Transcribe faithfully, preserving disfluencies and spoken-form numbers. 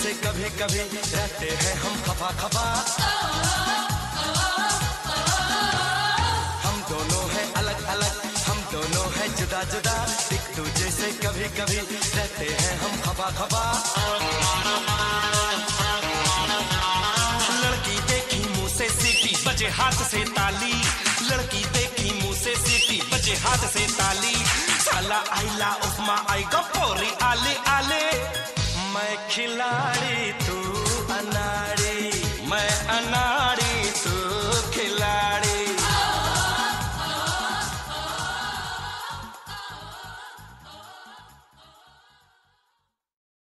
जैसे कभी कभी रहते हैं हम खफा खफा। हम दोनों हैं अलग अलग, हम दोनों हैं जुदा जुदा, एक दूजे से कभी कभी रहते हैं हम खफा खफा। लड़की देखी मुंह से सीटी बजे हाथ से ताली, लड़की देखी मुंह से सीटी बजे हाथ से ताली। साला आइला उपमा आई गपोरी आले आले, मैं खिला